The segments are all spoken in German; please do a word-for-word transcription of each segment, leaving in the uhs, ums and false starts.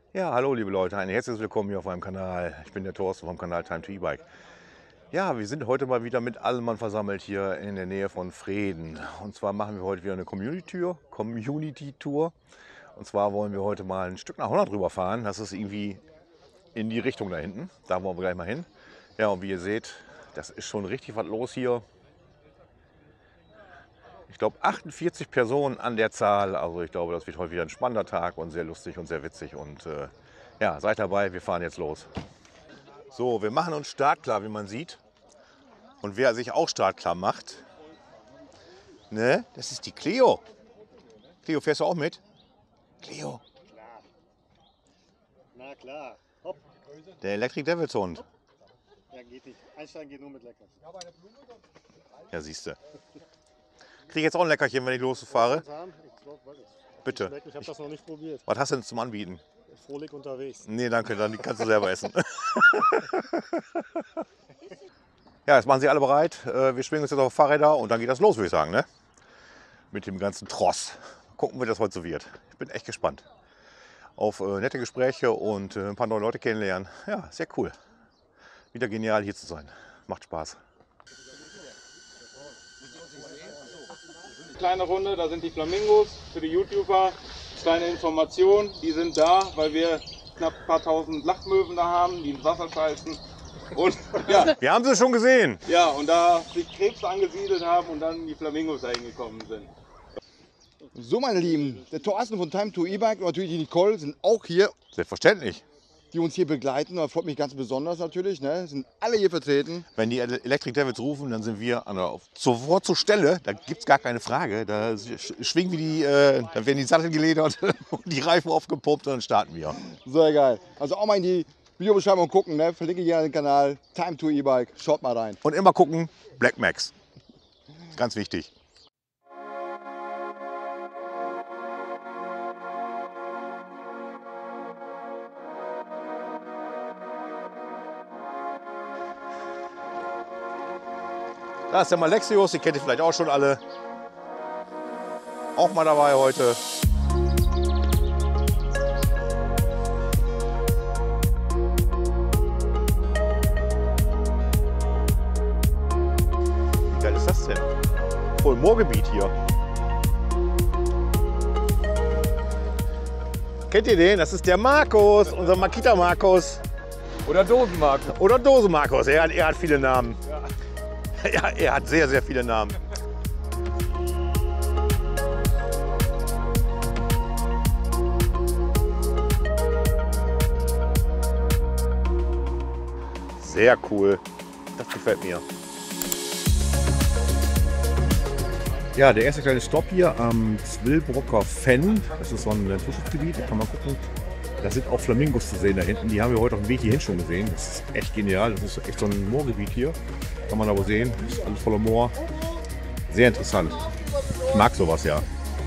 Ja, hallo liebe Leute, ein herzliches Willkommen hier auf meinem Kanal. Ich bin der Thorsten vom Kanal Time to E-Bike. Ja, wir sind heute mal wieder mit allem Mann versammelt hier in der Nähe von Vreden. Und zwar machen wir heute wieder eine Community-Tour. Community-Tour. Und zwar wollen wir heute mal ein Stück nach Holland rüberfahren. Das ist irgendwie in die Richtung da hinten. Da wollen wir gleich mal hin. Ja, und wie ihr seht, das ist schon richtig was los hier. Ich glaube achtundvierzig Personen an der Zahl. Also ich glaube, das wird heute wieder ein spannender Tag und sehr lustig und sehr witzig. Und äh, ja, seid dabei, wir fahren jetzt los. So, wir machen uns startklar, wie man sieht. Und wer sich auch startklar macht, ne, das ist die Cleo. Cleo, fährst du auch mit? Cleo. Klar. Na klar. Hopp. Der Electric Devils Hund. Ja, geht nicht. Einsteigen geht nur mit Leckers. Ja, siehst du. Krieg jetzt auch ein Leckerchen, wenn ich losfahre? Bitte. Ich habe das noch nicht probiert. Was hast du denn zum Anbieten? Frohlich unterwegs. Nee, danke, dann kannst du selber essen. Ja, jetzt machen Sie alle bereit. Wir schwingen uns jetzt auf Fahrräder und dann geht das los, würde ich sagen, ne? Mit dem ganzen Tross. Gucken, wie das heute so wird. Ich bin echt gespannt. Auf äh, nette Gespräche und äh, ein paar neue Leute kennenlernen. Ja, sehr cool. Wieder genial hier zu sein. Macht Spaß. Kleine Runde, da sind die Flamingos für die YouTuber. Kleine Information, die sind da, weil wir knapp ein paar tausend Lachmöwen da haben, die ins Wasser scheißen. Und ja, Wir haben sie schon gesehen. ja, und da sich Krebs angesiedelt haben und dann die Flamingos da hingekommen sind. So, meine Lieben, der Thorsten von Time to E-Bike und natürlich die Nicole sind auch hier, Selbstverständlich. die uns hier begleiten. Das freut mich ganz besonders natürlich. Ne? Sind alle hier vertreten. Wenn die Electric Devils rufen, dann sind wir an der, sofort zur Stelle. Da gibt es gar keine Frage. Da schwingen wir die, äh, dann werden die Sattel geledert und die Reifen aufgepumpt und dann starten wir. Sehr geil. Also auch mal in die Videobeschreibung gucken. Ne? Verlinke hier den Kanal Time to E-Bike. Schaut mal rein. Und immer gucken, Black Max. Ganz wichtig. Da ist der Malexius, die kennt ihr vielleicht auch schon alle. Auch mal dabei heute. Wie geil ist das denn? Voll Moorgebiet hier. Kennt ihr den? Das ist der Markus, unser Makita Markus. Oder Dosenmarkt. Oder Dose Markus, er hat, er hat viele Namen. Ja, er hat sehr, sehr viele Namen. Sehr cool. Das gefällt mir. Ja, der erste kleine Stopp hier am Zwillbrocker Fenn. Das ist so ein Naturschutzgebiet, da kann man gucken. Da sind auch Flamingos zu sehen da hinten. Die haben wir heute auf dem Weg hierhin schon gesehen. Das ist echt genial. Das ist echt so ein Moorgebiet hier. Kann man aber sehen. Das ist alles voller Moor. Sehr interessant. Ich mag sowas ja.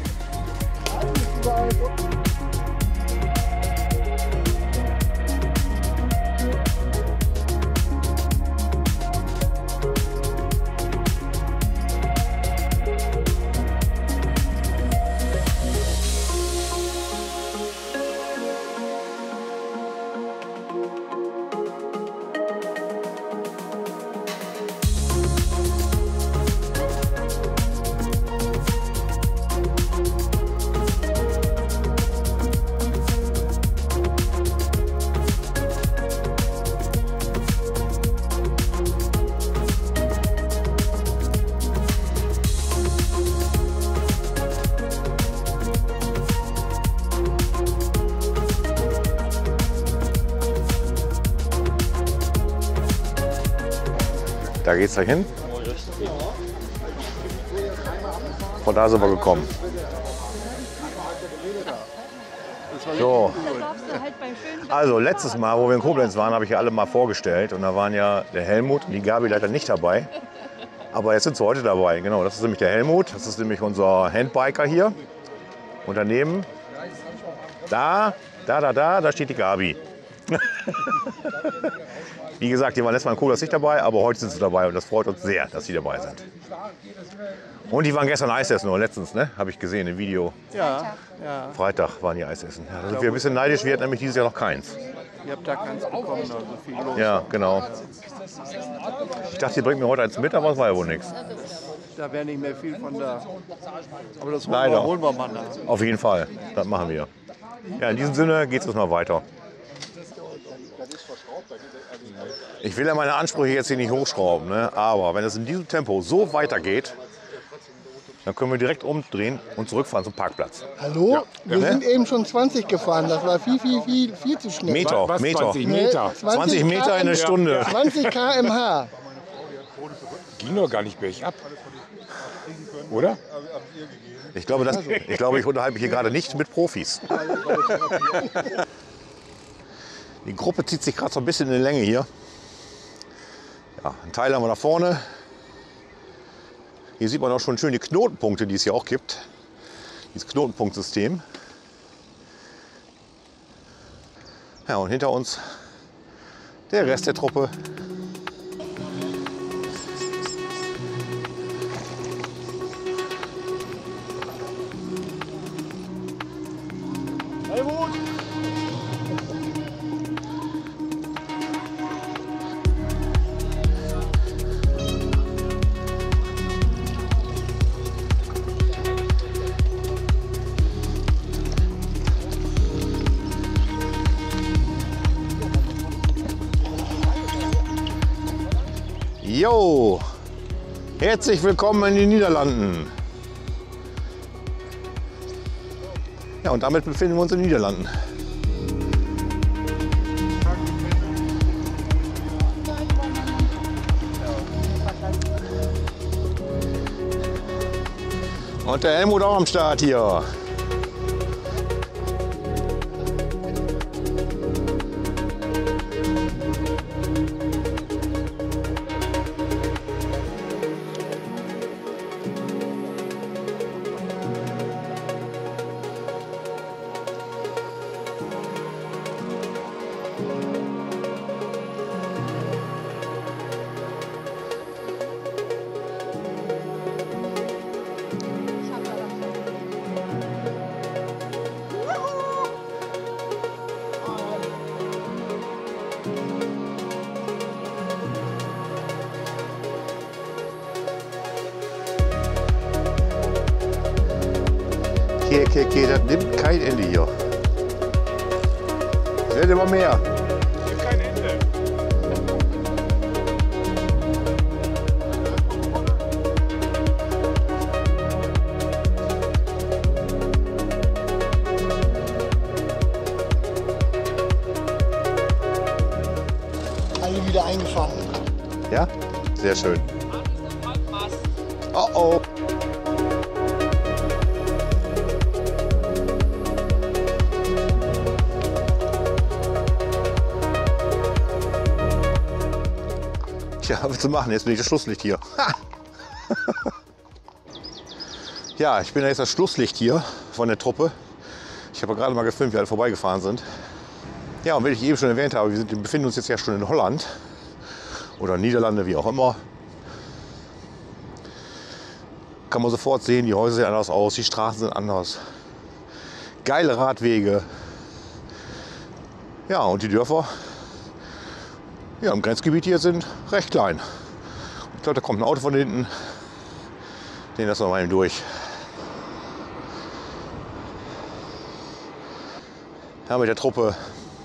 Da geht's da hin. Von da sind wir gekommen. So. Also letztes Mal, wo wir in Koblenz waren, habe ich ja alle mal vorgestellt. Und da waren ja der Helmut und die Gabi leider nicht dabei. Aber jetzt sind sie heute dabei. Genau, das ist nämlich der Helmut. Das ist nämlich unser Handbiker hier. Und daneben, da, da, da, da, da steht die Gabi. Wie gesagt, die waren letztes Mal in Koblenz nicht dabei, aber heute sind sie dabei und das freut uns sehr, dass sie dabei sind. Und die waren gestern Eis essen, oder letztens, ne? Habe ich gesehen im Video. Ja, ja. Freitag waren die Eis essen. Ja, da sind wir ein bisschen neidisch, wir hatten nämlich dieses Jahr noch keins. Ihr habt da keins bekommen, also viel los. Ja, genau. Ich dachte, ihr bringt mir heute eins mit, aber es war ja wohl nichts. Da wäre nicht mehr viel von da. Aber das holen Leider. wir, holen wir mal nach. Auf jeden Fall, das machen wir. Ja, in diesem Sinne geht es jetzt mal weiter. Ich will ja meine Ansprüche jetzt hier nicht hochschrauben, ne? Aber wenn es in diesem Tempo so weitergeht, dann können wir direkt umdrehen und zurückfahren zum Parkplatz. Hallo? Wir Ne? sind eben schon zwanzig gefahren. Das war viel, viel, viel, viel zu schnell. Meter, Was, Meter. zwanzig Meter? Nee, zwanzig Meter in der Stunde. zwanzig Kilometer pro Stunde. Ging doch gar nicht bergab. Oder? Ich glaube, das, ich, glaube, ich unterhalte mich hier gerade nicht mit Profis. Die Gruppe zieht sich gerade so ein bisschen in die Länge hier. Ja, einen Teil haben wir da vorne. Hier sieht man auch schon schön die Knotenpunkte, die es hier auch gibt. Dieses Knotenpunktsystem. Ja, und hinter uns der Rest der Truppe. Jo, herzlich willkommen in den Niederlanden. Ja, und damit befinden wir uns in den Niederlanden. Und der Helmut auch am Start hier. Okay, okay, okay, das nimmt kein Ende hier. Es wird immer mehr. Kein Ende. Alle wieder eingefangen. Ja, sehr schön. Oh oh. Tja, was willst du machen? Jetzt bin ich das Schlusslicht hier. Ha! Ja, ich bin ja jetzt das Schlusslicht hier von der Truppe. Ich habe gerade mal gefilmt, wie alle vorbeigefahren sind. Ja, und wie ich eben schon erwähnt habe, wir, sind, wir befinden uns jetzt ja schon in Holland oder Niederlande, wie auch immer. Kann man sofort sehen, die Häuser sehen anders aus, die Straßen sind anders. Geile Radwege. Ja, und die Dörfer ja, im Grenzgebiet hier sind recht klein. Ich glaube, da kommt ein Auto von hinten. Den lassen wir mal eben durch. Ja, mit der Truppe.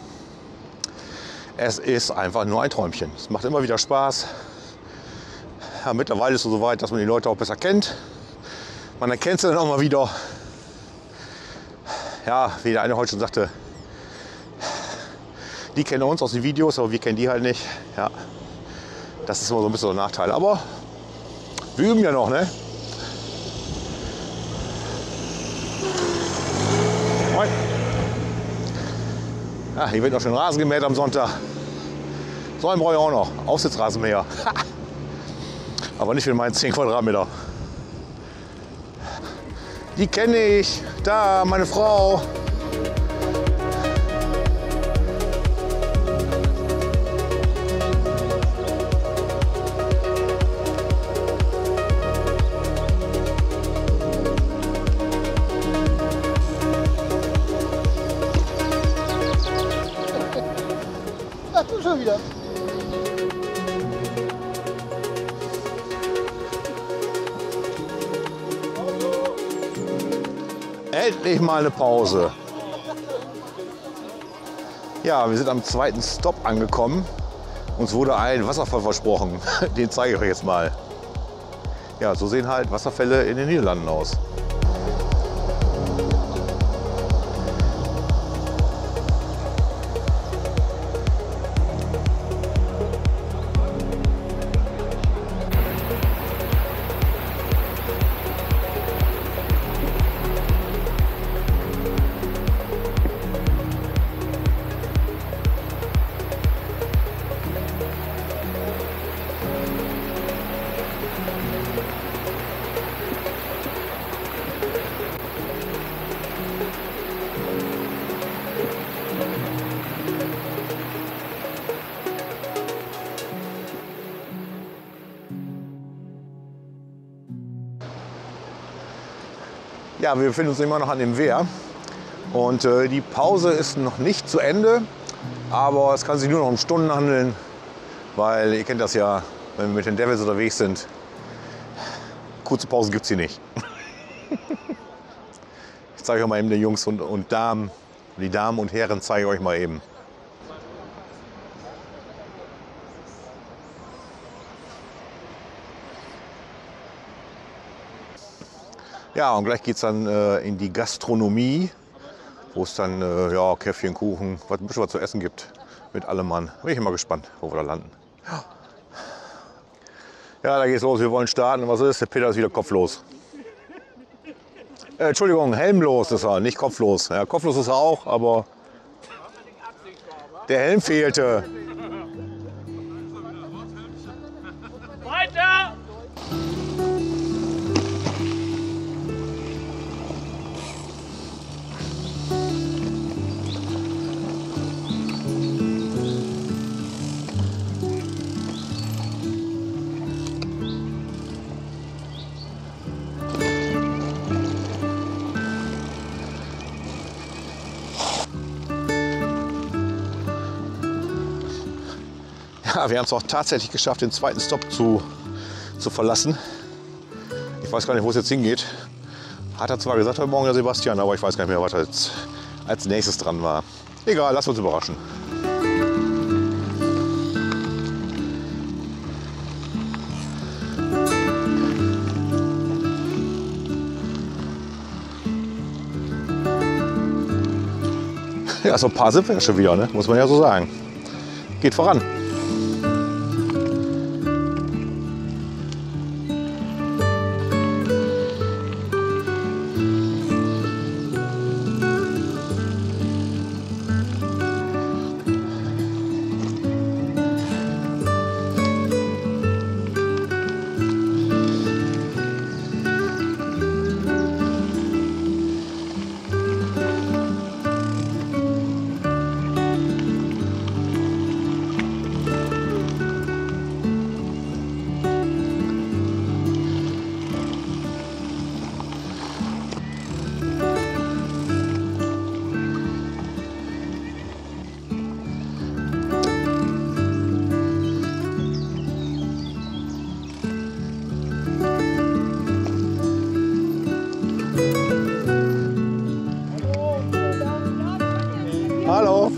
Es ist einfach nur ein Träumchen. Es macht immer wieder Spaß. Ja, mittlerweile ist es so weit, dass man die Leute auch besser kennt. Man erkennt sie dann auch mal wieder. Ja, wie der eine heute schon sagte, die kennen uns aus den Videos, aber wir kennen die halt nicht. Ja, das ist immer so ein bisschen so ein Nachteil. Aber wir üben ja noch, ne? Moin. Ja, hier wird noch schön Rasen gemäht am Sonntag. So einen brauche ich auch noch. Aufsitzrasenmäher. Aber nicht für meinen zehn Quadratmeter. Die kenne ich. Da, meine Frau. du schon wieder? Endlich mal eine Pause. Ja, wir sind am zweiten Stopp angekommen. Uns wurde ein Wasserfall versprochen. Den zeige ich euch jetzt mal. Ja, so sehen halt Wasserfälle in den Niederlanden aus. Ja, wir befinden uns immer noch an dem Wehr und äh, die Pause ist noch nicht zu Ende, aber es kann sich nur noch um Stunden handeln, weil ihr kennt das ja, wenn wir mit den Devils unterwegs sind, kurze Pausen gibt es hier nicht. Ich zeige euch mal eben die Jungs und, und Damen, die Damen und Herren zeige ich euch mal eben. Ja, und gleich geht es dann äh, in die Gastronomie, wo es dann äh, ja, Käffchen, Kuchen, was, ein bisschen was zu essen gibt mit allem Mann. Bin ich immer gespannt, wo wir da landen. Ja, ja, da geht's los, wir wollen starten. Was ist? Der Peter ist wieder kopflos. Äh, Entschuldigung, helmlos ist er, nicht kopflos. Ja, kopflos ist er auch, aber der Helm fehlte. Weiter! Ja, wir haben es auch tatsächlich geschafft, den zweiten Stopp zu, zu verlassen. Ich weiß gar nicht, wo es jetzt hingeht. Hat er zwar gesagt heute Morgen, der Sebastian, aber ich weiß gar nicht mehr, was als, als nächstes dran war. Egal, lass uns überraschen. Ja, so ein paar sind wir ja schon wieder, ne? Muss man ja so sagen. Geht voran. Hallo.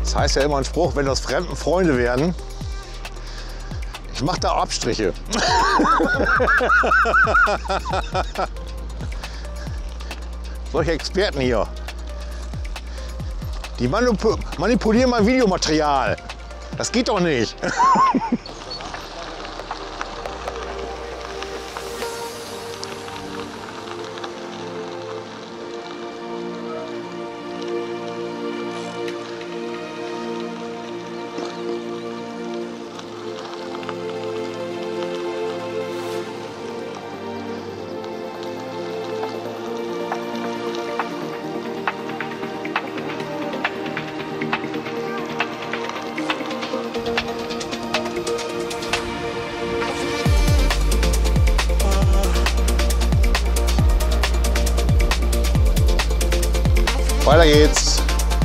Das heißt ja immer ein Spruch, wenn aus Fremden Freunde werden. Ich mache da Abstriche. Solche Experten hier. Die manip- manipulieren mein Videomaterial. Das geht doch nicht. Weiter geht's.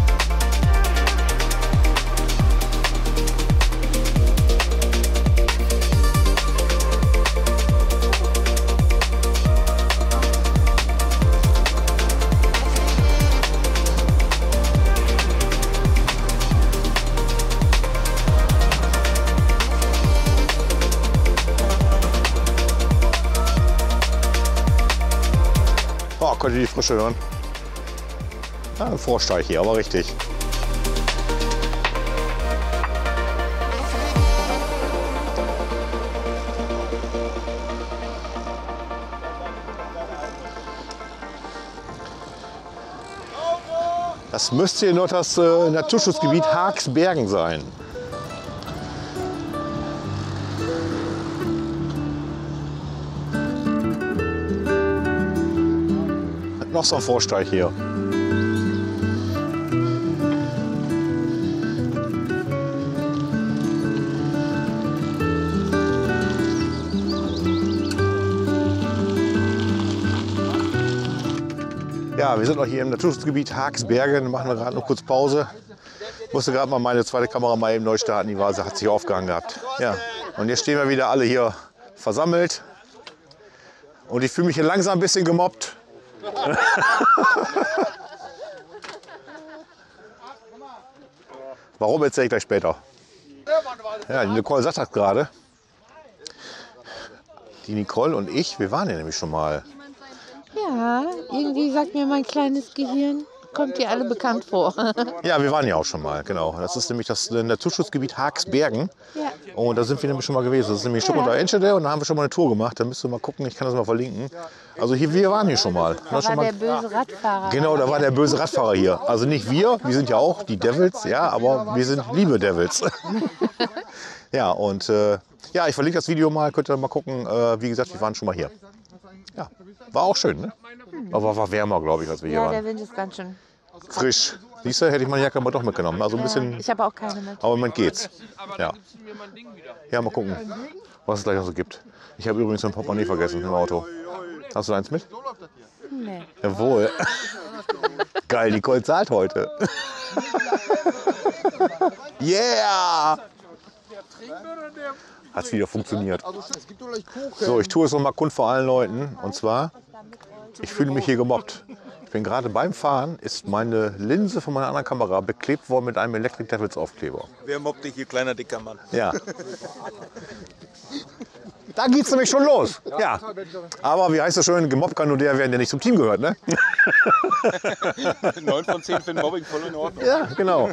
Oh, könnt ihr die Frische hören? Ja, ein Vorsteig hier, aber richtig. Das müsste hier noch das äh, Naturschutzgebiet Haaksbergen sein. Noch so ein Vorsteig hier. Ja, wir sind noch hier im Naturschutzgebiet Haaksbergen, machen wir gerade noch kurz Pause. Ich musste gerade mal meine zweite Kamera mal eben neu starten, die war, hat sich aufgehangen gehabt. Ja, und jetzt stehen wir wieder alle hier versammelt. Und ich fühle mich hier langsam ein bisschen gemobbt. Warum, erzähle ich gleich später. Ja, die Nicole sagt das gerade. Die Nicole und ich, wir waren hier nämlich schon mal. Ja, irgendwie sagt mir mein kleines Gehirn, kommt dir alle bekannt vor. Ja, wir waren ja auch schon mal, genau. Das ist nämlich das Naturschutzgebiet Haaksbergen. Ja. Und da sind wir nämlich schon mal gewesen. Das ist nämlich Stuck unter Enschede und da haben wir schon mal eine Tour gemacht. Da müsst ihr mal gucken, ich kann das mal verlinken. Also hier, wir waren hier schon mal. Da war schon mal der böse Radfahrer. Genau, da war der böse Radfahrer hier. Also nicht wir, wir sind ja auch die Devils, ja, aber wir sind liebe Devils. Ja, und äh, ja, ich verlinke das Video mal, könnt ihr mal gucken. Äh, wie gesagt, wir waren schon mal hier. Ja, war auch schön, ne? Aber war wärmer, glaube ich, als wir hier Ja, waren. der Wind ist ganz schön Frisch. Siehst du, hätte ich meine Jacke aber doch mitgenommen. Also ein bisschen, Ich habe auch keine mit. aber im Moment geht's. Ja. Ja, mal gucken, was es gleich noch so gibt. Ich habe übrigens mein Portemonnaie vergessen im Auto. Hast du eins mit? Nee. Jawohl. Geil, Nicole zahlt heute. Yeah! Hat's wieder funktioniert. So, ich tue es noch mal kund vor allen Leuten. Und zwar, ich fühle mich hier gemobbt. Ich bin gerade beim Fahren, ist meine Linse von meiner anderen Kamera beklebt worden mit einem Electric Devils Aufkleber. Wer mobbt dich hier, kleiner dicker Mann? Ja. Da geht's nämlich schon los. Ja. Aber wie heißt das schön, gemobbt kann nur der werden, der nicht zum Team gehört, ne? neun von zehn finden Mobbing voll in Ordnung. Ja, genau.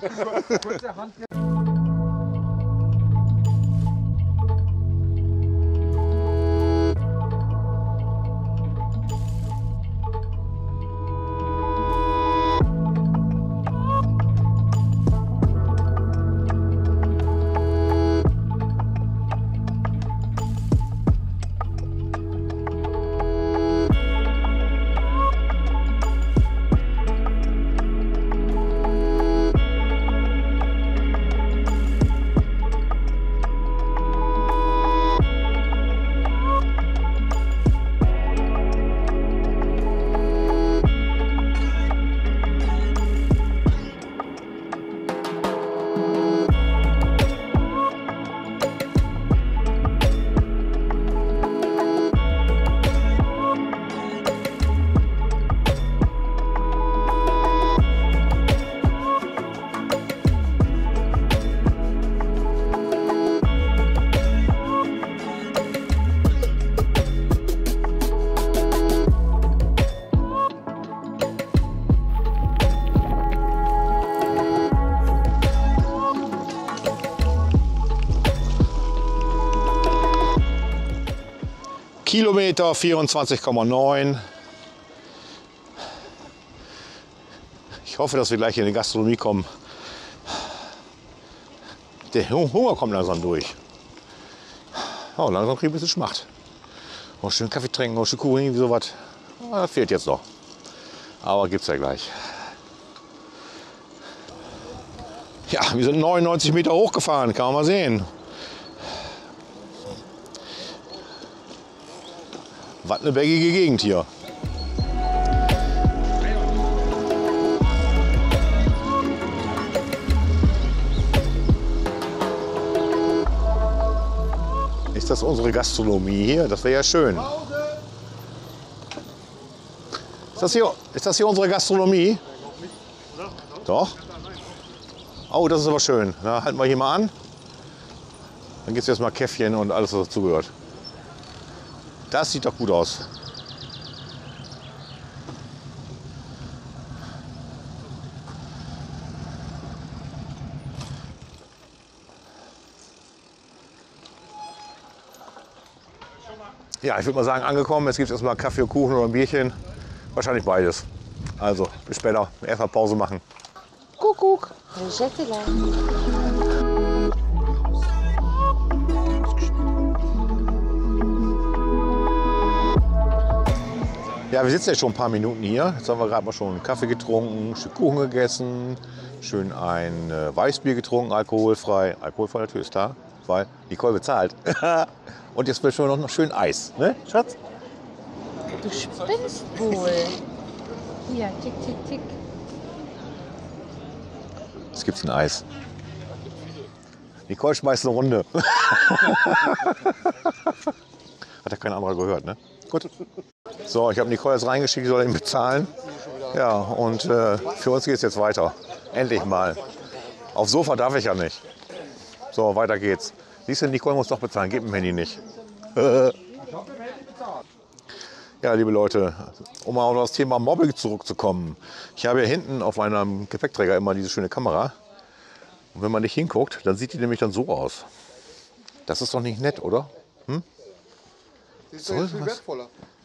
Kilometer vierundzwanzig Komma neun. Ich hoffe, dass wir gleich in die Gastronomie kommen. Der Hunger kommt langsam durch. Oh, langsam kriege ich ein bisschen Schmacht. Oh, schön Kaffee trinken, oh, schön Kuchen, irgendwie sowas. Ah, das fehlt jetzt noch. Aber gibt's ja gleich. Ja, wir sind neunundneunzig Meter hochgefahren, kann man mal sehen. Was eine bergige Gegend hier. Ist das unsere Gastronomie hier? Das wäre ja schön. Ist das hier, ist das hier unsere Gastronomie? Doch. Oh, das ist aber schön. Na, halten wir hier mal an. Dann gibt es jetzt mal Käffchen und alles, was dazugehört. Das sieht doch gut aus. Ja, ich würde mal sagen, angekommen. Jetzt gibt es erstmal Kaffee und Kuchen oder ein Bierchen. Wahrscheinlich beides. Also, bis später. Erstmal Pause machen. Kuckuck. Schätzelein. Ja, wir sitzen jetzt schon ein paar Minuten hier. Jetzt haben wir gerade mal schon einen Kaffee getrunken, ein Stück Kuchen gegessen, schön ein äh, Weißbier getrunken, alkoholfrei. Alkoholfrei natürlich, ist klar, weil Nicole bezahlt. Und jetzt will schon noch, noch schön Eis, ne, Schatz? Du spinnst wohl. Hier, tick, tick, tick. Jetzt gibt's ein Eis. Nicole schmeißt eine Runde. Hat ja kein anderer gehört, ne? Gut. So, ich habe Nicole jetzt reingeschickt, soll ihn bezahlen. Ja, und äh, für uns geht es jetzt weiter. Endlich mal. Aufs Sofa darf ich ja nicht. So, weiter geht's. Siehst du, Nicole muss doch bezahlen, gib dem Handy nicht. Ja, liebe Leute, um mal auf das Thema Mobbing zurückzukommen. Ich habe hier hinten auf meinem Gepäckträger immer diese schöne Kamera. Und wenn man nicht hinguckt, dann sieht die nämlich dann so aus. Das ist doch nicht nett, oder? Hm? Das ist doch jetzt viel wertvoller.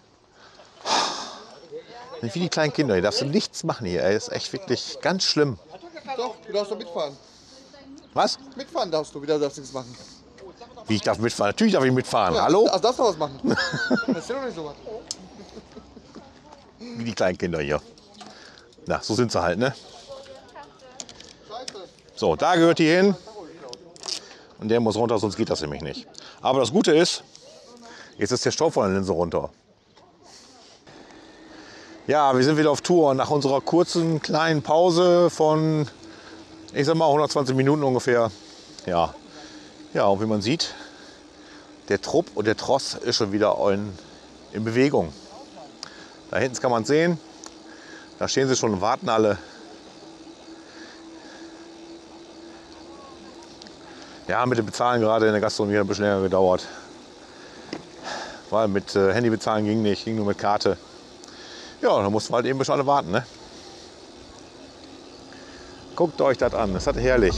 Wie die kleinen Kinder, hier darfst du nichts machen hier. Ey. Das ist echt wirklich ganz schlimm. Doch, du darfst doch mitfahren. Was? Mitfahren darfst du, wieder darfst du nichts machen. Wie, ich darf mitfahren? Natürlich darf ich mitfahren. Ja, Hallo? Also darfst du was machen. Das ist ja doch nicht so was. Wie die kleinen Kinder hier. Na, so sind sie halt, ne? So, da gehört die hin. Und der muss runter, sonst geht das nämlich nicht. Aber das Gute ist, jetzt ist der Staub von der Linse runter. Ja, wir sind wieder auf Tour nach unserer kurzen kleinen Pause von, ich sag mal, hundertzwanzig Minuten ungefähr. Ja, ja, und wie man sieht, der Trupp und der Tross ist schon wieder in, in Bewegung. Da hinten kann man es sehen, da stehen sie schon und warten alle. Ja, mit dem Bezahlen gerade in der Gastronomie hat ein bisschen länger gedauert. Weil mit äh, Handy bezahlen ging nicht, ging nur mit Karte. Ja, da mussten wir halt eben ein bisschen alle warten, ne? Guckt euch das an, das ist herrlich.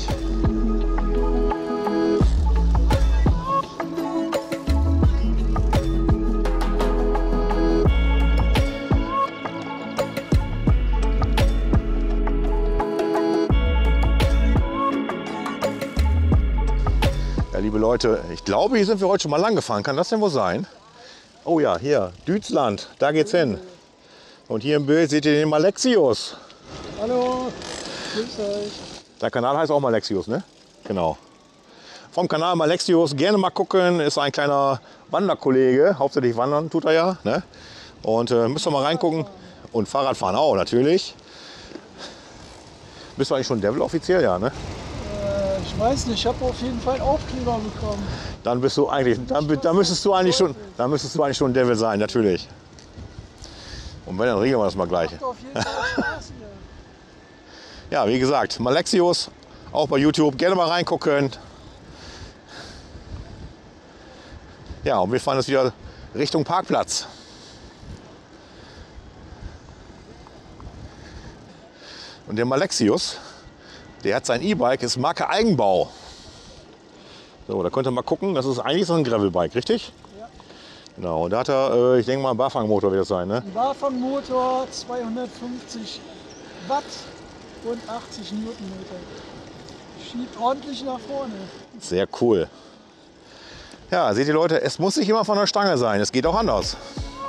Ja, liebe Leute, ich glaube, hier sind wir heute schon mal lang gefahren. Kann das denn wohl sein? Oh ja, hier, Dützland, da geht's hin. Und hier im Bild seht ihr den Malexius. Hallo, grüß euch. Der Kanal heißt auch Malexius, ne? Genau. Vom Kanal Malexius gerne mal gucken, ist ein kleiner Wanderkollege. Hauptsächlich wandern tut er ja, ne? Und äh, müsst ihr mal reingucken. Und Fahrradfahren auch natürlich. Bist du eigentlich schon Devil offiziell, ja, ne? Äh, ich weiß nicht, ich habe auf jeden Fall einen Aufkleber bekommen. Dann bist du eigentlich, dann, dann müsstest du eigentlich schon, dann müsstest du eigentlich schon Devil sein, natürlich. Und wenn, dann regeln wir das mal gleich. Macht auf jeden Fall Spaß hier. Ja, wie gesagt, Malexius, auch bei YouTube, gerne mal reingucken. Ja, und wir fahren jetzt wieder Richtung Parkplatz. Und der Malexius, der hat sein E-Bike, ist Marke Eigenbau. So, da könnt ihr mal gucken, das ist eigentlich so ein Gravelbike, richtig? Ja. Genau, und da hat er, äh, ich denke mal, einen Bafang-Motor wird das sein, ne? Ein Bafang-Motor, zweihundertfünfzig Watt und achtzig Newtonmeter. Schiebt ordentlich nach vorne. Sehr cool. Ja, seht ihr Leute, es muss nicht immer von der Stange sein, es geht auch anders.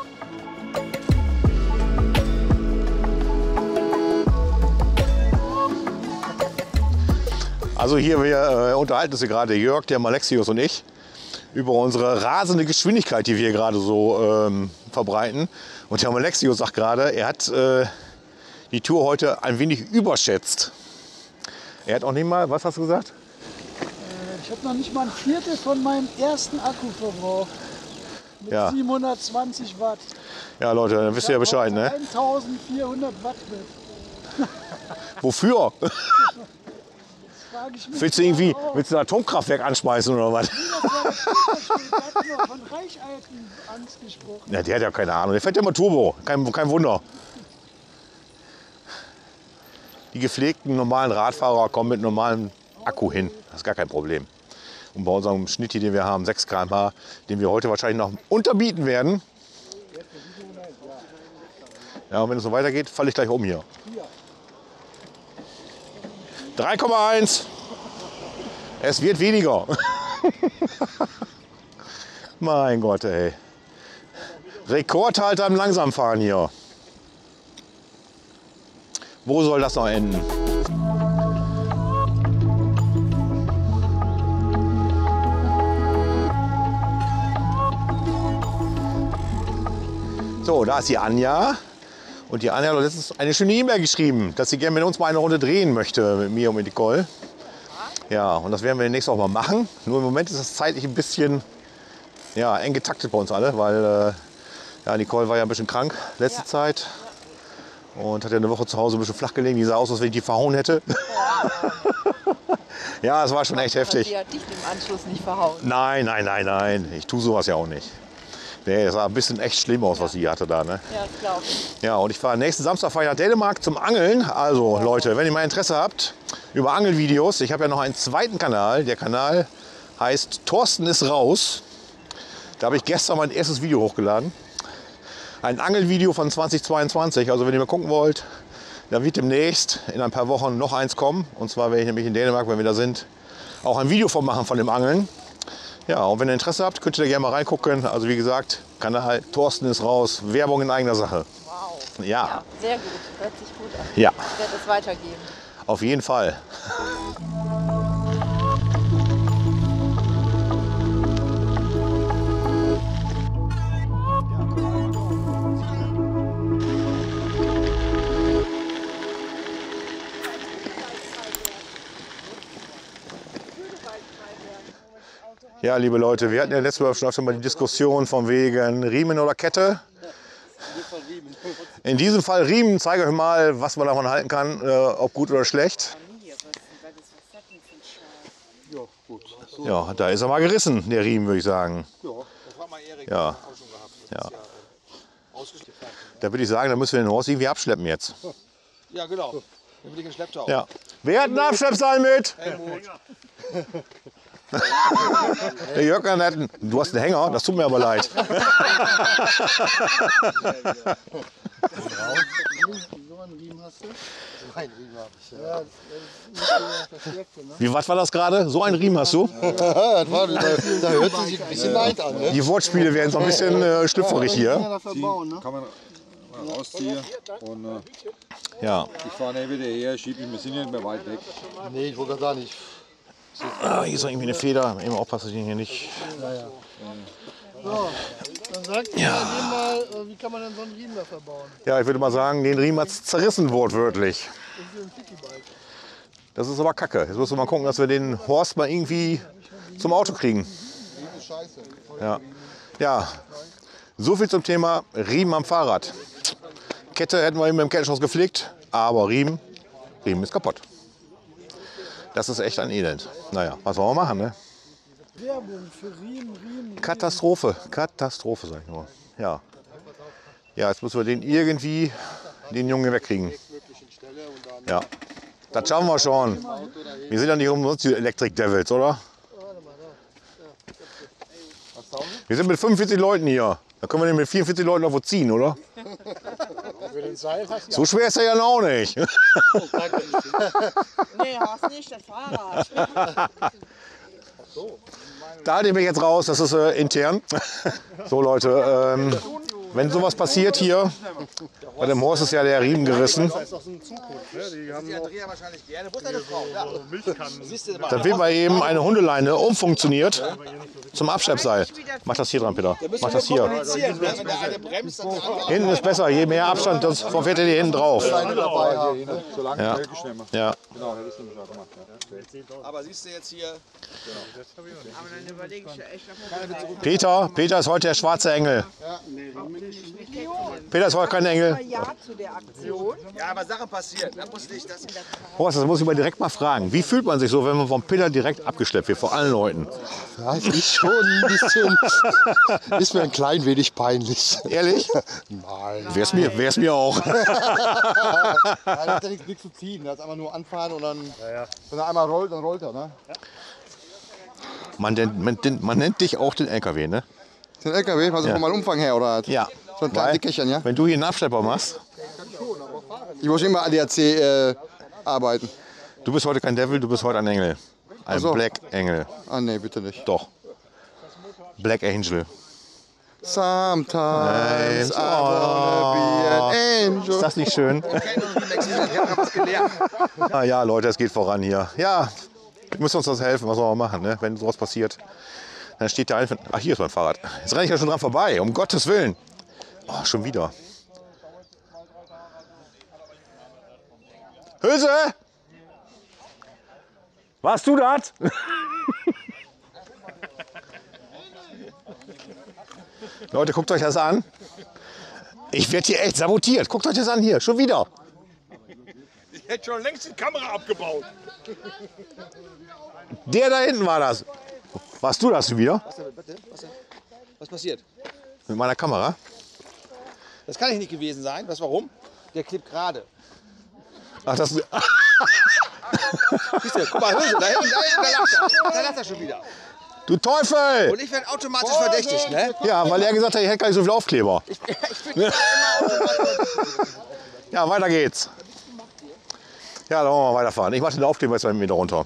Also hier, wir äh, unterhalten uns hier gerade, Jörg, der Malexius und ich, über unsere rasende Geschwindigkeit, die wir hier gerade so ähm, verbreiten. Und der Malexius sagt gerade, er hat äh, die Tour heute ein wenig überschätzt. Er hat auch nicht mal, was hast du gesagt? Ich habe noch nicht mal ein Viertel von meinem ersten Akku verbraucht. Mit Ja. siebenhundertzwanzig Watt. Ja Leute, dann wisst ihr ja Bescheid, ne? eintausendvierhundert Watt mit. Wofür? Frag ich mich Willst du irgendwie, auch. willst du ein Atomkraftwerk anschmeißen oder was? Das war das Fußballspiel. Da hat noch von Reichhalten Angst gesprochen. Ja, der hat ja keine Ahnung. Der fährt ja immer Turbo. Kein, kein Wunder. Die gepflegten normalen Radfahrer kommen mit normalem Akku hin. Das ist gar kein Problem. Und bei unserem Schnitt hier, den wir haben, sechs Kilometer pro Stunde, den wir heute wahrscheinlich noch unterbieten werden. Ja, und wenn es so weitergeht, falle ich gleich um hier. drei Komma eins. Es wird weniger. Mein Gott, ey. Rekordhalter im Langsamfahren hier. Wo soll das noch enden? So, da ist die Anja. Und die Anja hat letztens eine schöne E-Mail geschrieben, dass sie gerne mit uns mal eine Runde drehen möchte, mit mir und mit Nicole. Ja, und das werden wir demnächst auch mal machen. Nur im Moment ist das zeitlich ein bisschen ja, eng getaktet bei uns alle, weil äh, ja, Nicole war ja ein bisschen krank letzte ja. Zeit. Und hat ja eine Woche zu Hause ein bisschen flach gelegen. Die sah aus, als wenn ich die verhauen hätte. Ja, es war schon echt heftig. Die hat dich im Anschluss nicht verhauen. Nein, nein, nein, nein. Ich tue sowas ja auch nicht. Nee, das sah ein bisschen echt schlimm aus, was sie hatte da. Ne? Ja, das glaube ich. Ja, und ich fahre nächsten Samstag fahre ich nach Dänemark zum Angeln. Also Leute, wenn ihr mal Interesse habt über Angelvideos, ich habe ja noch einen zweiten Kanal. Der Kanal heißt Thorsten ist raus. Da habe ich gestern mein erstes Video hochgeladen. Ein Angelvideo von zweitausendzweiundzwanzig. Also wenn ihr mal gucken wollt, da wird demnächst in ein paar Wochen noch eins kommen. Und zwar werde ich nämlich in Dänemark, wenn wir da sind, auch ein Video von machen von dem Angeln. Ja, und wenn ihr Interesse habt, könnt ihr da gerne mal reingucken. Also wie gesagt, Kanal Thorsten ist raus. Werbung in eigener Sache. Wow. Ja. Ja, sehr gut. Hört sich gut an. Ja. Ich werde es weitergeben. Auf jeden Fall. Ja, liebe Leute, wir hatten ja letztes Mal schon öfter mal die Diskussion von wegen Riemen oder Kette. In diesem Fall Riemen. Zeige euch mal, was man davon halten kann, äh, ob gut oder schlecht. Ja, gut. So. Ja, da ist er mal gerissen, der Riemen, würde ich sagen. Ja, das hat mal Erik ja. auch schon gehabt. Ja. Da würde ich sagen, da müssen wir den Horst irgendwie abschleppen jetzt. Ja, genau. Dann will ich geschleppt haben. Ja. Wer hat einen Abschleppseil mit? Helmut. Der Jörg hat einen, du hast einen Hänger, das tut mir aber leid. So einen Riemen hast du? So einen Riemen habe ich, ja. Ja, das ist verstärkte, ne? Wie, was war das gerade? So einen Riemen hast du? Ja, das war, da, da hört es sich ein bisschen leid an. Ne? Die Wortspiele werden so ein bisschen äh, schlüpfrig hier. Die kann man rausziehen und äh, ja. ich fahre nicht wieder her, schiebe ich, wir sind nicht mehr weit weg. Nee, ich wollte gerade sagen, ich... Ah, hier ist noch irgendwie eine Feder. Immer aufpassen, dass ich hier nicht... Ja, ja. So, dann sagt mir ja. mal, wie kann man denn so einen Riemen da verbauen? Ja, ich würde mal sagen, den Riemen hat es zerrissen, wortwörtlich. Das ist ein Pickybike. Das ist aber kacke. Jetzt müssen wir mal gucken, dass wir den Horst mal irgendwie zum Auto kriegen. Ja. Ja, so viel zum Thema Riemen am Fahrrad. Kette hätten wir eben mit dem Kettenschloss gepflegt, aber Riemen, Riemen ist kaputt. Das ist echt ein Elend. Naja, was wollen wir machen, ne? Werbung für Riemen, Riemen. Katastrophe, Katastrophe, sag ich nur. Ja. Ja, jetzt müssen wir den irgendwie, den Jungen wegkriegen. Ja, das schaffen wir schon. Wir sind ja nicht umsonst die Electric Devils, oder? Wir sind mit fünfundvierzig Leuten hier. Da können wir den mit vierundvierzig Leuten noch wo ziehen, oder? Für den Seil hast du So schwer ist er ja auch nicht. Nee, hast nicht, das Fahrrad. Da halte ich mich jetzt raus, das ist äh, intern. So Leute, ähm, wenn sowas passiert hier, bei dem Horst ist ja der Riemen gerissen. Das ist doch so ein Zukunft. Ne? Die haben noch wahrscheinlich gerne. Wo ist deine Frau? Ja. Milchkannen. Dann wird mal eben eine Hundeleine umfunktioniert zum Abschleppseil. Mach das hier dran, Peter. Mach das hier. Wenn der eine bremst, dann Hinten ist besser, je mehr Abstand, sonst fährt ihr die hinten drauf. dabei haben. Ne? Solange Ja. Melke schnell macht. Ja. Genau, das ist nämlich auch gemacht. aber siehst du jetzt hier, Aber dann überlege ich ja echt noch. Peter, Peter ist heute der schwarze Engel. Peter ist heute kein Engel. Ja zu der Aktion. ja, aber Sachen passieren. Da muss nicht das. Horst, das muss ich mal direkt mal fragen. Wie fühlt man sich so, wenn man vom Peter direkt abgeschleppt wird, vor allen Leuten? Weiß ich schon ein bisschen. Ist mir ein klein wenig peinlich. Ehrlich? Nein. Wär's mir, wär's mir auch. Ja, da hat ja nichts, nichts zu ziehen. Da ist einfach nur anfahren und dann, wenn er einmal rollt, dann rollt er. Ne? Man, nennt, man, nennt- man nennt dich auch den L K W, ne? Den L K W, also Ja. von meinem Umfang her, oder? Ja. So ein kleines Weil, Dickerchen, ja? wenn du hier einen Abschlepper machst, Ich muss immer A D A C äh, arbeiten. du bist heute kein Devil, du bist heute ein Engel. Ein Ach so. Black Engel. Ah, nee, bitte nicht. Doch. Black Angel. Sometimes I Oh. wanna be an angel. Ist das nicht schön? Ah ja, Leute, es geht voran hier. Ja, wir müssen uns das helfen, was soll man machen, ne? Wenn sowas passiert. Dann steht da einfach. Ach, hier ist mein Fahrrad. Jetzt renne ich ja schon dran vorbei, um Gottes Willen. Oh, schon wieder. Hülse! Warst du das? Leute, guckt euch das an. Ich werde hier echt sabotiert. Guckt euch das an hier, schon wieder. Ich hätte schon längst die Kamera abgebaut. Der da hinten war das. Warst du das wieder? Was passiert? Mit meiner Kamera? Das kann ich nicht gewesen sein. Was, warum? Der klebt gerade. Ach, das. Siehst du, guck mal, Hülse, da hinten, da hinten, da lacht er. Da lacht er schon wieder. Du Teufel! Und ich werde automatisch verdächtig, ne? Ja, weil er gesagt hat, ich hätte gar nicht so viel Aufkleber. Ich, ich bin immer automatisch. Ja, weiter geht's. Ja, dann wollen wir mal weiterfahren. Ich mache den Aufkleber jetzt mal wieder runter.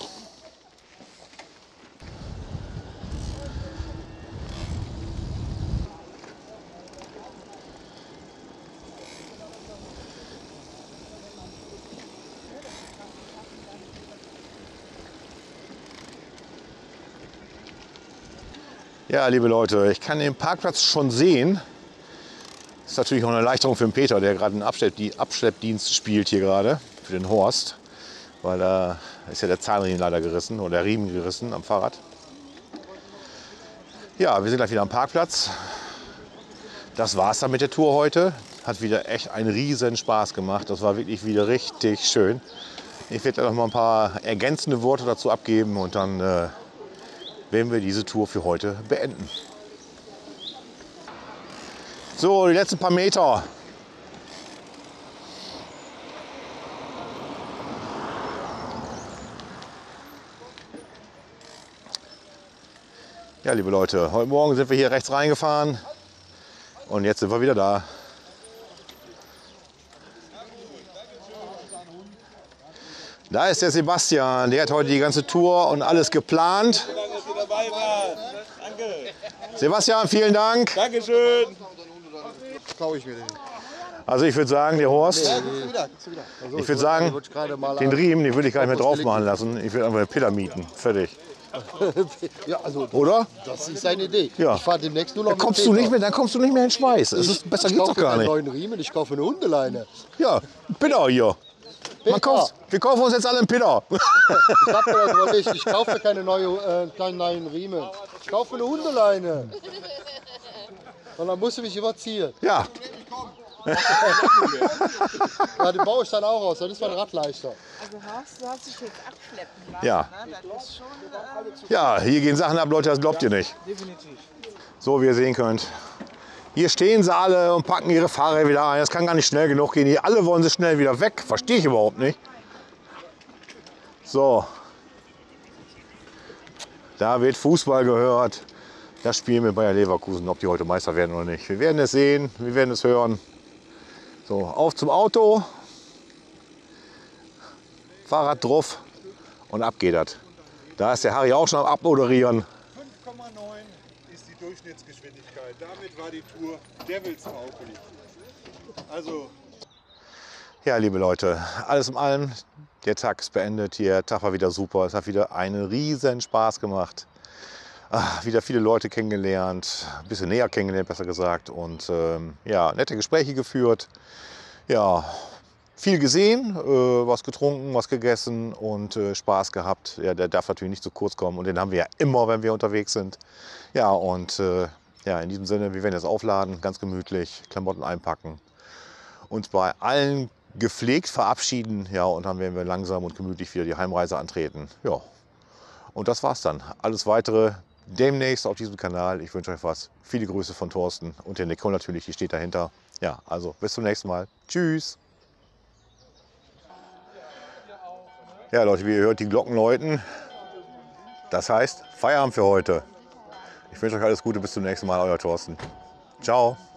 Ja, liebe Leute, ich kann den Parkplatz schon sehen. Ist natürlich auch eine Erleichterung für den Peter, der gerade einen Abschleppdi- Abschleppdienst spielt hier gerade für den Horst. Weil da ist ja der Zahnriemen leider gerissen oder der Riemen gerissen am Fahrrad. Ja, wir sind gleich wieder am Parkplatz. Das war's dann mit der Tour heute. Hat wieder echt einen riesen Spaß gemacht. Das war wirklich wieder richtig schön. Ich werde noch mal ein paar ergänzende Worte dazu abgeben und dann äh, werden wir diese Tour für heute beenden. So, die letzten paar Meter. Ja, liebe Leute, heute Morgen sind wir hier rechts reingefahren und jetzt sind wir wieder da. Da ist der Sebastian, der hat heute die ganze Tour und alles geplant. Sebastian, vielen Dank. Dankeschön. Klaue ich mir den. Also ich würde sagen, der Horst, Ja, gibt's wieder, gibt's wieder. Also, ich würde sagen, wollte gerade mal den Riemen, den würde ich gar nicht mehr drauf machen lassen. Ich würde einfach den Piller mieten. Fertig. Ja, also, Oder? das ist seine Idee. Ja. Ich fahre demnächst nur noch Dann mit kommst du Peter. nicht mehr, dann kommst du nicht mehr in Schweiß. Es ist, besser ich geht's doch kaufe gar keinen nicht. neuen Riemen, ich kaufe eine Hundeleine. Ja, Piller hier. Man kauft, wir kaufen uns jetzt alle einen Piller. Ich hab mir das überlegt, ich kaufe keine neue, äh, keinen neuen Riemen. Ich kaufe eine Hundeleine. Und dann musst du mich überziehen. Ja. Ja, den baue ich dann auch aus, dann ist mein Rad leichter. Also Horst, du hast dich jetzt abschleppen lassen. Ja. Ne? Das ist schon, äh, Ja, hier gehen Sachen ab, Leute, das glaubt ihr nicht. definitiv. So wie ihr sehen könnt. Hier stehen sie alle und packen ihre Fahrräder wieder ein. Das kann gar nicht schnell genug gehen. Hier alle wollen sie schnell wieder weg. Verstehe ich überhaupt nicht. So. Da wird Fußball gehört. das Spiel mit Bayer Leverkusen, ob die heute Meister werden oder nicht. Wir werden es sehen, wir werden es hören. So, auf zum Auto, Fahrrad drauf und ab geht das. Da ist der Harry auch schon am Abmoderieren. fünf Komma neun ist die Durchschnittsgeschwindigkeit. Damit war die Tour Devils tauglich. Also. Ja, liebe Leute, alles in allem, der Tag ist beendet hier. Der Tag war wieder super. Es hat wieder einen riesen Spaß gemacht. Ach, wieder viele Leute kennengelernt, ein bisschen näher kennengelernt, besser gesagt. Und ähm, ja, nette Gespräche geführt. Ja, viel gesehen, äh, was getrunken, was gegessen und äh, Spaß gehabt. Ja, der darf natürlich nicht zu kurz kommen und den haben wir ja immer, wenn wir unterwegs sind. Ja, und äh, ja, in diesem Sinne, wir werden jetzt aufladen, ganz gemütlich, Klamotten einpacken, uns bei allen gepflegt verabschieden. Ja, und dann werden wir langsam und gemütlich wieder die Heimreise antreten. Ja, und das war's dann. Alles Weitere demnächst auf diesem Kanal. Ich wünsche euch was. Viele Grüße von Thorsten und der Nicole natürlich, die steht dahinter. Ja, also bis zum nächsten Mal. Tschüss. Ja, Leute, wie ihr hört, die Glocken läuten. Das heißt, Feierabend für heute. Ich wünsche euch alles Gute, bis zum nächsten Mal, euer Thorsten. Ciao.